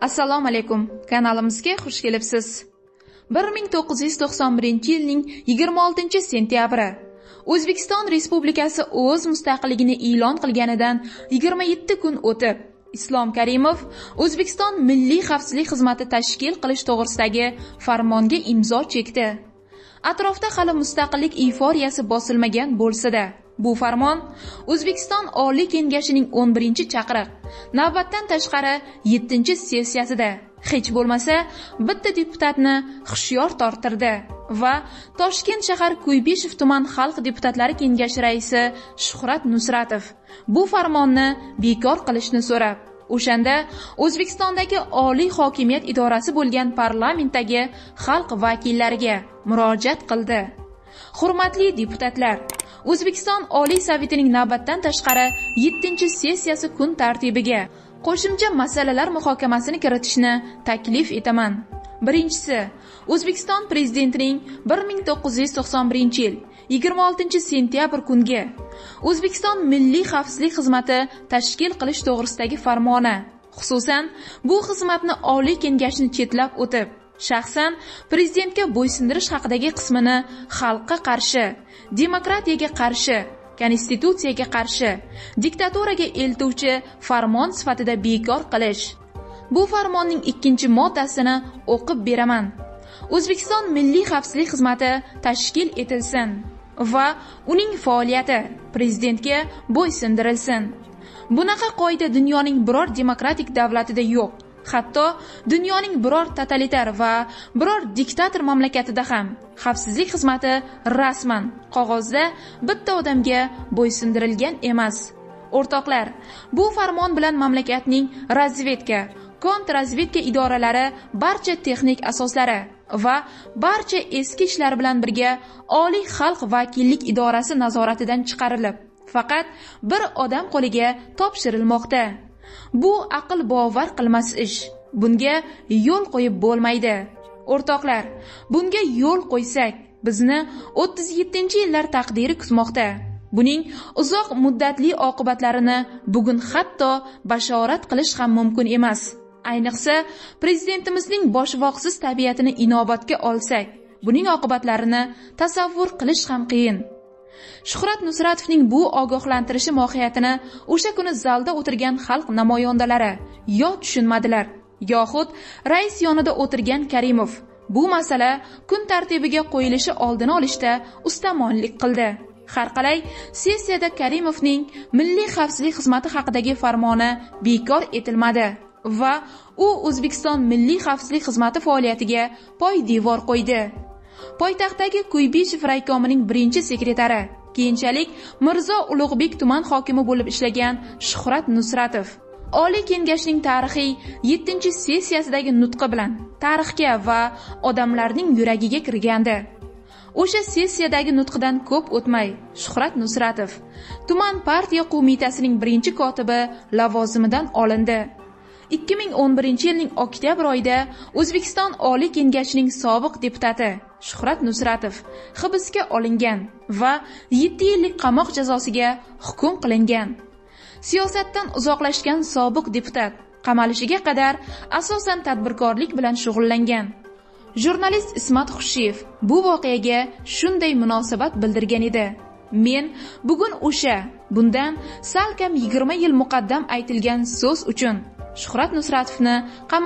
Assalomu alaykum. Kanalimizga xush kelibsiz. 1991-yilning 26-sentyabri O'zbekiston Respublikasi o'z mustaqilligini e'lon qilganidan 27 kun o'tib, Islom Karimov O'zbekiston Milliy xavfsizlik xizmati tashkil qilish to'g'risidagi farmonga imzo chekdi. Atrofda hali mustaqillik eyforiyasi bosilmagan bo'lsa-da, bu farmon O'zbekiston Oliy Kengashining 11-chaqiriq, navbatdan tashqari 7-sessiyasida hech bo'lmasa bitta deputatni hushyor torttirdi va Toshkent shahar Kuybishev tuman xalq deputatlari kengashi raisi Shuhrat Nusratov bu farmonni bekor qilishni so'rab, o'shanda O'zbekistondagi oliy hokimiyat idorasi bo'lgan parlamentdagi xalq vakillariga murojaat qildi. Hurmatli deputatlar, O'zbekiston Oliy Sovetining navbatdan tashqari 7-sessiyasi kun tartibiga qo'shimcha masalalar muhokamasini kiritishni taklif etaman. Birinchisi, O'zbekiston prezidentining 1991-yil 26-sentyabr kunga O'zbekiston Milliy xavfsizlik xizmati tashkil qilish to'g'risidagi farmoni, xususan bu xizmatni Oliy Kengashni chetlab o'tib, shaxsan prezidentga bo'ysundirish haqidagi qismini xalqqa qarshi, demokratiyaga qarshi, konstitutsiyaga qarshi, diktaturaga eltuvchi farmon sifatida bekor qilish. Bu farmonning 2-moddasini o'qib beraman. O'zbekiston Milliy xavfsizlik xizmati tashkil etilsin va uning faoliyati prezidentga bo'ysundirilsin. Bunaqa qoida dunyoning biror demokratik davlatida yo'q. Hatto dunyoning biror totalitar va biror diktator mamlakatida ham xavfsizlik xizmati rasman qog'ozda bitta odamga bo'ysundirilgan emas. O'rtoqlar, bu farmon bilan mamlakatning razvedka, kontrrazvedka idoralari barcha texnik asoslari va barcha eski ishlar bilan birga Oliy xalq vakillik idorasi nazoratidan chiqarilib, faqat bir odam qo'liga topshirilmoqda. Bu aql bovar qilmas ish. Bunga yo'l qo'yib bo'lmaydi. O'rtoqlar, bunga yo'l qo'ysak, bizni 37-yillar taqdiri kutmoqda. Buning uzoq muddatli oqibatlarini bugun hatto bashorat qilish ham mumkin emas. Ayniqsa, prezidentimizning boshvoqsiz tabiatini inobatga olsak, buning oqibatlarini tasavvur qilish ham qiyin. Shuhrat Nusratovning bu ogohlantirishi mohiyatini o'sha kuni zalda o'tirgan xalq namoyandalari yo tushunmadilar, yoxud rais yonida o'tirgan Karimov bu masala kun tartibiga qo'yilishi oldini olishda ustamonlik qildi. Har qalay, sessiyada Karimovning Milliy xavfsizlik xizmati haqidagi farmoni bekor etilmadi va u O'zbekiston Milliy xavfsizlik xizmati faoliyatiga poydevor qo'ydi. Poytaxtdagi Kuybishev raykomining 1-sekretari, keyinchalik Mirzo Ulug'bek tuman hokimi bo'lib ishlagan Shuhrat Nusratov Oliy Kengashning tarixiy 7-sessiyasidagi nutqi bilan tarixga va odamlarning yuragiga kirgandi. O'sha sessiyadagi nutqidan ko'p o'tmay, Shuhrat Nusratov tuman partiya qo'mitasining 1-kotibi lavozimidan olindi. 2011-yilning oktyabr oyida O'zbekiston Oliy Kengashining sobiq deputati Shuhrat Nusratov hibsga olingan va 7 yillik qamoq jazosiga hukm qilingan. Siyosatdan uzoqlashgan sobiq deputat qamalishiga qadar asosan tadbirkorlik bilan shug'ullangan. Jurnalist Ismat Xushiyev bu voqeaga shunday munosabat bildirgan edi. Men bugun bundan salkam 20 yil muqaddam aytilgan so'z uchun Shuhrat Nusratovni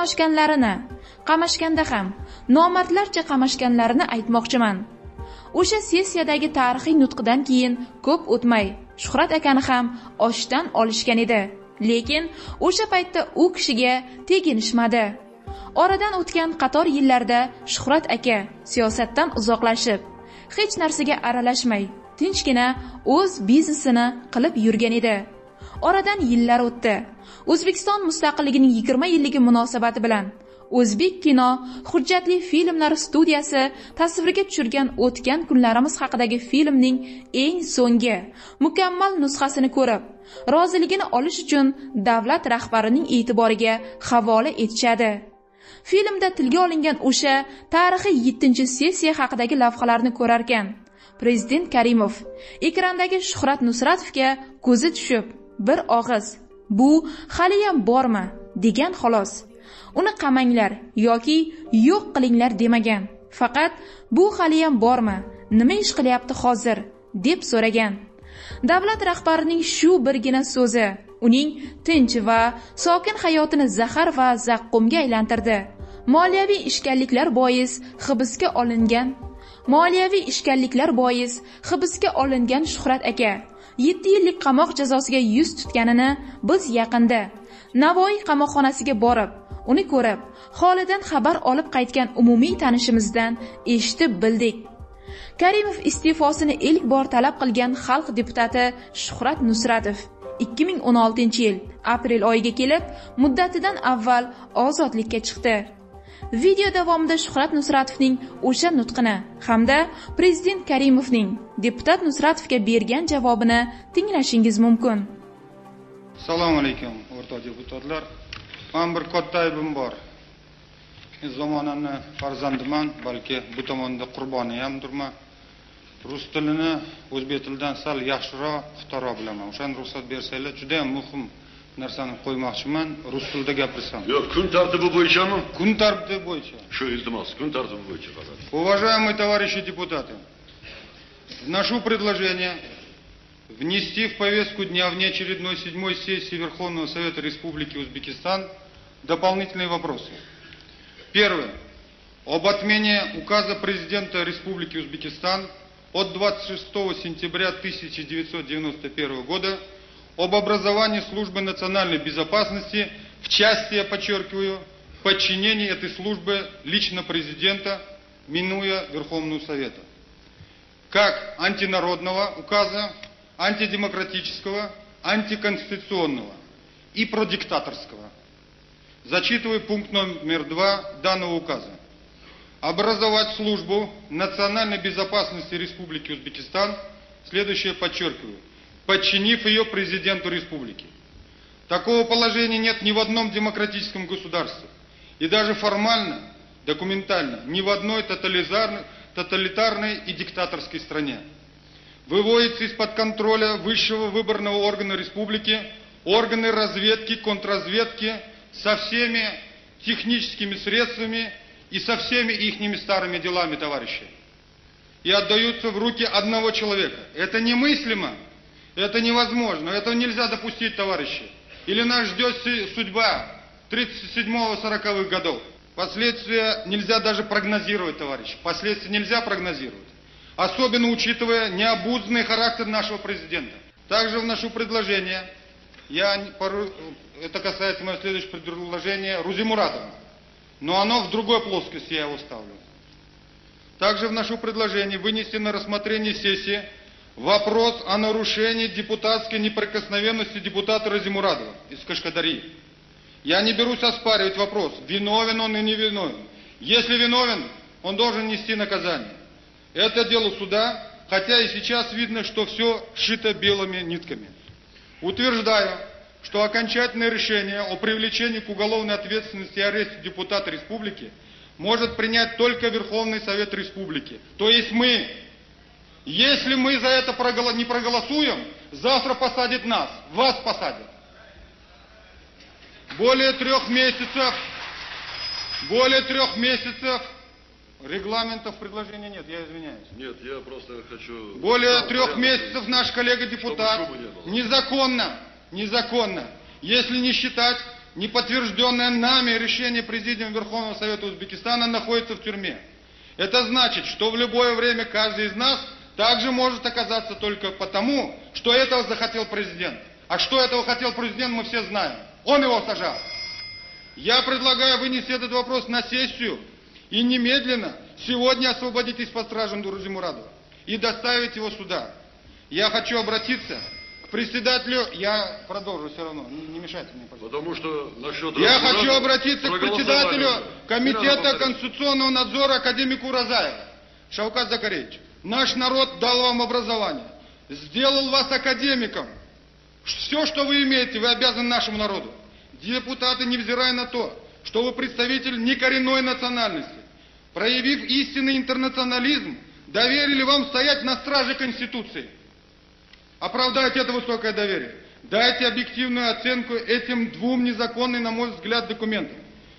qamashganda ham nomardlarcha qamashganlarini aytmoqchiman. O'sha sessiyadagi tarixiy nutqidan keyin ko'p o'tmay Shuhrat akani ham oshdan olishgan edi. Lekin o'sha paytda u kishiga teginishmadi. Oradan o'tgan qator yillarda Shuhrat aka siyosatdan uzoqlashib, hech narsaga aralashmay, tinchgina o'z biznesini qilib yurgan edi. Oradan yillar o'tdi. O'zbekiston mustaqilligining 20 yilligi munosabati bilan O'zbek kino hujjatli filmlar studiyasi tasvirga tushirgan O'tgan kunlarimiz haqidagi filmning eng so'nggi mukammal nusxasini ko'rib, roziligini olish uchun davlat rahbarining e'tiboriga havola etishadi. Filmda tilga olingan o'sha tarixiy 7-sessiya haqidagi lavhalarni ko'rarkan, prezident Karimov ekrandagi Shuhrat Nusratovga ko'zi tushib, bir og'iz "Bu haliyam bormi?" degan xolos. uni qamanglar yoki yo'q qilinglar demagan. Faqat bu haliyam bormi? Nima ish qilyapti hozir deb so'ragan. Davlat rahbarining shu birgina so'zi uning tinch va sokin hayotini zahar va zaqqumga aylantirdi. Moliyaviy ishkalliklar bois hibsga olingan Shuhrat aka 7 yillik qamoq jazosiga yuz tutganini biz yaqinda Navoiy qamoqxonasiga borib, uni ko'rib, holidan xabar olib qaytgan umumiy tanishimizdan eshitib bildik. Karimov iste'fosini ilk bor talab qilgan xalq deputati Shuhrat Nusratov 2016-yil aprel oyiga kelib, muddatidan avval ozodlikka chiqdi. Video davomida Shuhrat Nusratovning o'sha nutqini hamda prezident Karimovning deputat Nusratovga bergan javobini tinglashingiz mumkin. Assalomu alaykum, o'rtoq deputatlar. Men bir katta aybim bor. Zamonani farzandiman, balki bu tomonda qurboni hamdirman. Rus tilini o'zbek tilidan sal yaxshiroq, puxtaroq bilaman. O'shani ruxsat bersanglar, juda ham muhim narsani qo'ymoqchiman. Rus tilida gapirsam. Yo'q, kun tartibi bo'yichami? Kun tartibi bo'yicha. Shu iltimos, kun tartibi bo'yicha faqat. Уважаемые товарищи депутаты, вношу предложение внести в повестку дня внеочередной 7-й сессии Верховного Совета Республики Узбекистан дополнительные вопросы. Первое. Об отмене указа президента Республики Узбекистан от 26 сентября 1991 года об образовании службы национальной безопасности в части, я подчеркиваю, подчинении этой службы лично президента, минуя Верховного Совета. Как антинародного указа, антидемократического, антиконституционного и продиктаторского. Зачитываю пункт номер 2 данного указа. Образовать службу национальной безопасности Республики Узбекистан, следующее подчеркиваю, подчинив ее президенту республики. Такого положения нет ни в одном демократическом государстве. И даже формально, документально, ни в одной тоталитарной и диктаторской стране. Выводится из-под контроля высшего выборного органа республики органы разведки, контрразведки со всеми техническими средствами и со всеми ихними старыми делами, товарищи. И отдаются в руки одного человека. Это немыслимо, это невозможно, этого нельзя допустить, товарищи. Или нас ждет судьба 37-40-х годов. Последствия нельзя даже прогнозировать, товарищи. Последствия нельзя прогнозировать. Особенно учитывая необузданный характер нашего президента. Также вношу предложение, это касается моего следующего предложения, Рузимуратова. Но оно в другой плоскости, я его ставлю. Также вношу предложение вынести на рассмотрение сессии вопрос о нарушении депутатской неприкосновенности депутата Рузимуратова из Кашкадарьи. Я не берусь оспаривать вопрос, виновен он и не виновен. Если виновен, он должен нести наказание. Это дело суда, хотя и сейчас видно, что все шито белыми нитками. Утверждаю, что окончательное решение о привлечении к уголовной ответственности и аресте депутата республики может принять только Верховный Совет Республики. То есть мы. Если мы за это не проголосуем, завтра посадят нас, вас посадят. Более 3 месяцев регламентов предложения нет, я извиняюсь. Нет, я просто хочу... Более 3 месяцев наш коллега-депутат незаконно, если не считать неподтвержденное нами решение Президиума Верховного Совета Узбекистана, находится в тюрьме. Это значит, что в любое время каждый из нас также может оказаться только потому, что этого захотел президент. А что этого хотел президент, мы все знаем. Он его сажал. Я предлагаю вынести этот вопрос на сессию и немедленно сегодня освободить из-под стражи Рузимуратова и доставить его сюда. Я хочу обратиться к председателю, я продолжу все равно, не мешайте мне, пожалуйста. Потому что насчет... Я хочу обратиться к председателю Комитета конституционного надзора академику Уразаеву. Шавкат Закаревич, наш народ дал вам образование, сделал вас академиком. Все, что вы имеете, вы обязаны нашему народу. Депутаты, невзирая на то, что вы представитель некоренной национальности, проявив истинный интернационализм, доверили вам стоять на страже Конституции. Оправдайте это высокое доверие. Дайте объективную оценку этим 2 незаконным, на мой взгляд, документам.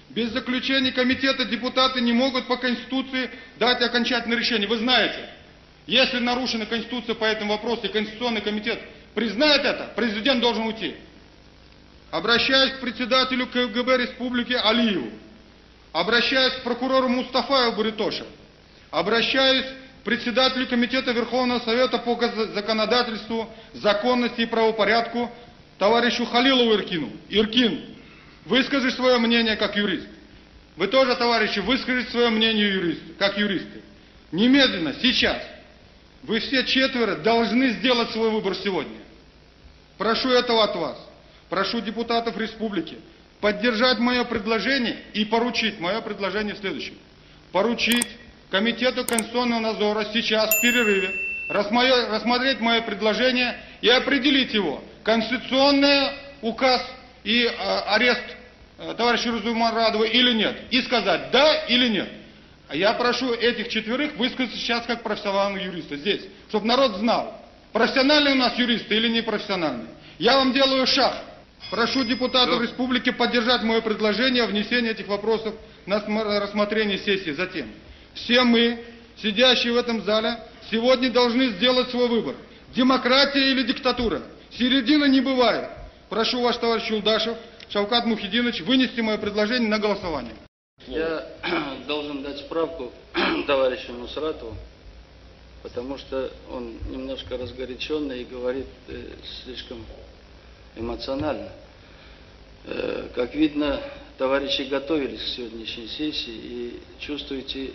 Без заключения комитета депутаты не могут по Конституции дать окончательное решение. Вы знаете, если нарушена Конституция по этому вопросу, и Конституционный комитет признает это, президент должен уйти. Обращаюсь к председателю КГБ Республики Алиеву. Обращаюсь к прокурору Мустафаеву Буритошу. Обращаюсь к председателю Комитета Верховного Совета по законодательству, законности и правопорядку товарищу Халилову Иркину. Иркин, выскажи свое мнение как юрист. Вы тоже, товарищи, выскажите свое мнение как юристы. Немедленно, сейчас. Вы все четверо должны сделать свой выбор сегодня. Прошу этого от вас. Прошу депутатов республики поддержать мое предложение и поручить мое предложение в следующем. Поручить Комитету Конституционного надзора сейчас в перерыве рассмотреть мое предложение и определить его. Конституционный указ и арест товарища Разумарадова или нет. И сказать да или нет. А я прошу этих четверых высказаться сейчас как профессиональные юристы здесь, чтобы народ знал, профессиональные у нас юристы или непрофессиональные. Я вам делаю шаг. Прошу депутатов республики поддержать мое предложение о внесении этих вопросов на рассмотрение сессии. Затем все мы, сидящие в этом зале, сегодня должны сделать свой выбор. Демократия или диктатура? Середины не бывает. Прошу вас, товарищ Юлдашев, Шавкат Мухидинович, вынести мое предложение на голосование. Я должен дать справку товарищу Нусратову, потому что он немножко разгоряченный и говорит слишком эмоционально. Как видно, товарищи готовились к сегодняшней сессии и чувствуется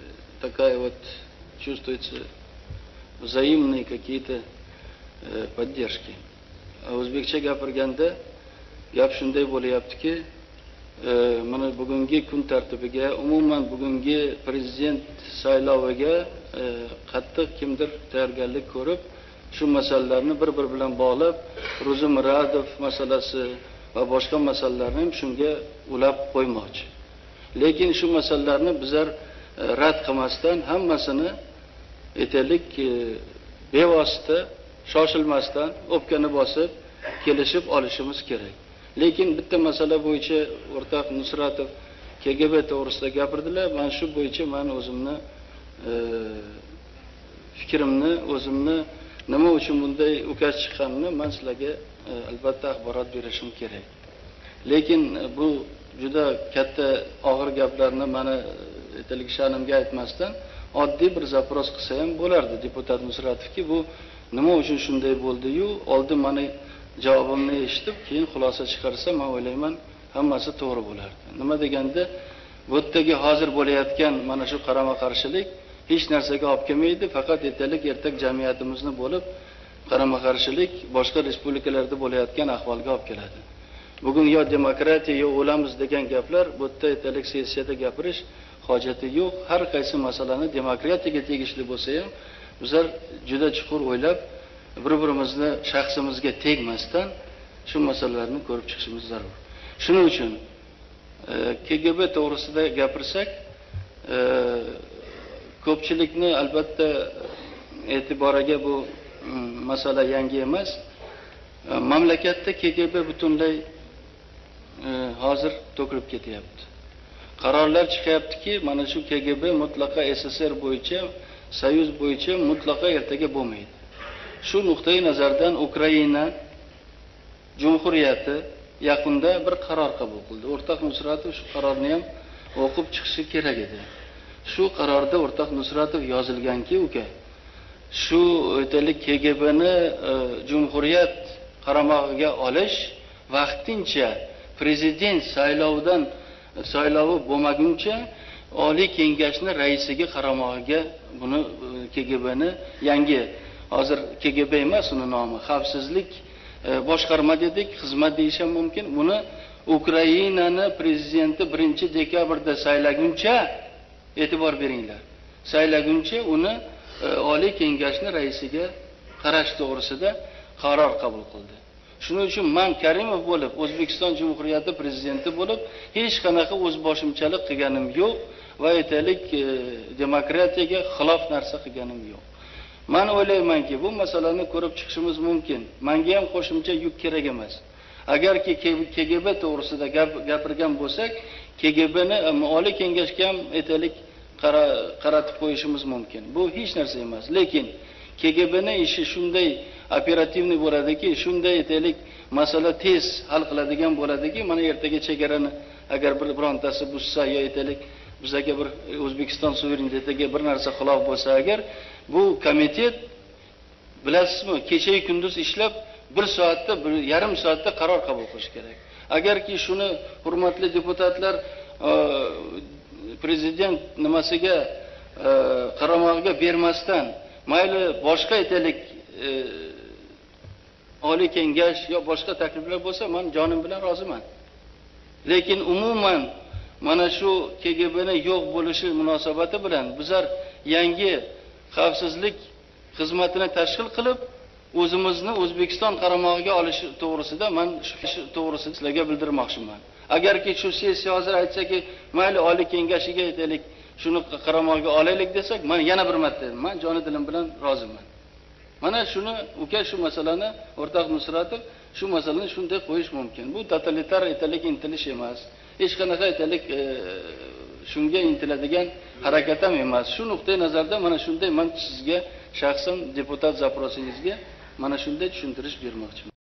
взаимные какие-то поддержки. O'zbekcha gapirganda gap shunday bo'lyaptiki, mana bugungi kun tartibiga, umuman bugungi prezident sayloviga qattiq kimdir tayyorgarlik ko'rib, shu masalalarni bir-bir bilan bog'lab, Ro'zimuradov masalasi va boshqa masalalarni ham shunga ulab qo'ymoqchi. Lekin shu masalalarni bizlar rad qilmasdan hammasini aytaylik bevosita, shoshilmasdan, o'pkani bosib kelishib olishimiz kerak. Lekin bitta masala bo'yicha o'rtoq Nusratov KGB to'g'risida gapirdilar. Men shu bo'yicha men o'zimni fikrimni, o'zimni nima uchun bunday ukaz chiqqanini men sizlarga albatta axborot berishim kerak. Lekin bu juda katta og'ir gaplarni meni aytalik sha'nimga aytmasdan oddiy bir zaпрос qilsa ham bo'lardi deputat Nusratovki, bu nima uchun shunday bo'ldi-yu, oldin meni javobimni eshitib, keyin xulosa chiqarsa, men o'ylayman, hammasi to'g'ri bo'lardi. Nima deganda, bu yerdagi hozir bo'layotgan mana shu qarama-qarshilik hech narsaga olib kelmaydi, faqat aytaylik ertak jamiyatimizni bo'lib, qarama-qarshilik boshqa respublikalarda bo'layotgan ahvolga olib keladi. Bugun yo demokratiya yo o'lamiz degan gaplar bu yerda aytaylik sessiyada gapirish hojati yo'q. Har qaysi masalani demokratiyaga tegishli bo'lsa ham, bizlar juda chuqur o'ylab, bir-birimizni shaxsimizga tegmasdan shu masalalarni ko'rib chiqishimiz zarur. Shuning uchun KGB to'g'risida gapirsak, ko'pchilikni albatta e'tiboriga bu masala yangi emas. Mamlakatda KGB butunlay hozir to'kilib ketyapti. Qarorlar chiqyaptiki, mana shu KGB mutlaqo SSR bo'yicha, Soyuz bo'yicha mutlaqo ertaga bo'lmaydi. Shu nuqtai nazardan Ukraina Jumhuriyati yaqinda bir qaror qabul qildi. O'rtoq Nusratov shu qarorni ham o'qib chiqishi kerak edi. Shu qarorda o'rtoq Nusratov yozilganki, uka, shu aytaylik KGBni Jumhuriyat qaramog'iga olish vaqtincha prezident saylovi bo'lmaguncha Oliy Kengashni raisiga qaramog'iga buni KGBni yangi, hozir KGB emas uni nomi, xavfsizlik boshqarma dedik, xizmat deyish ham mumkin. Buni Ukrainani prezidenti 1-dekabrda saylaguncha, e'tibor beringlar, saylaguncha uni Oliy Kengashni raisiga qarash to'g'risida qaror qabul qildi. Shuning uchun men Karimov bo'lib, O'zbekiston Jumhuriyati prezidenti bo'lib, hech qanaqa o'zboshimchalik qilganim yo'q va aytaylik demokratiyaga xilof narsa qilganim yo'q. Men o'ylaymanki, bu masalani ko'rib chiqishimiz mumkin. Menga ham qo'shimcha yuk kerak emas. Agarki KGB to'g'risida gapirgan bo'lsak, KGBni Oliy Kengashga ham aytaylik qaratib qo'yishimiz mumkin. Bu hech narsa emas. Lekin KGBning ishi shunday operativniy bo'ladiki, shunday aytaylik masala tez hal qiladigan bo'ladiki, mana ertaga chegarani agar birontasi buzsa yo aytaylik bizga bir O'zbekiston suverenitetiga bir narsa xilof bo'lsa agar, bu komitet bilasizmi, kecha kunduz ishlab 1 soatda, 1,5 soatda qaror qabul qilish kerak. Agarki shuni hurmatli deputatlar prezident nimasiga qaramog'iga bermasdan, mayli boshqa aytaylik Oliy Kengash yo boshqa takliflar bo'lsa, men jonim bilan roziman. Lekin umuman mana shu KGBning yo'q bo'lishi munosabati bilan bizlar yangi xavfsizlik xizmatini tashkil qilib, o'zimizni O'zbekiston qaramog'iga olish to'g'risida men shu to'g'risida sizlarga bildirmoqchiman. Agarki shu sessiya hozir aytsaki, mayli Oliy Kengashiga aytaylik, shuni qaramog'iga olaylik desak, men yana bir marta aytaman, men joni dilim bilan roziman. Mana shuni uka shu masalani o'rtoq Nusratov shu masalani shunday qo'yish mumkin. Bu totalitar aytaylik intilish emas. Hech qanaqa aytaylik shunga intiladigan harakat ham emas. Shu nuqtai nazarda mana shunday men sizga shaxsan deputat zaprosingizga mana shunday tushuntirish bermoqchiman.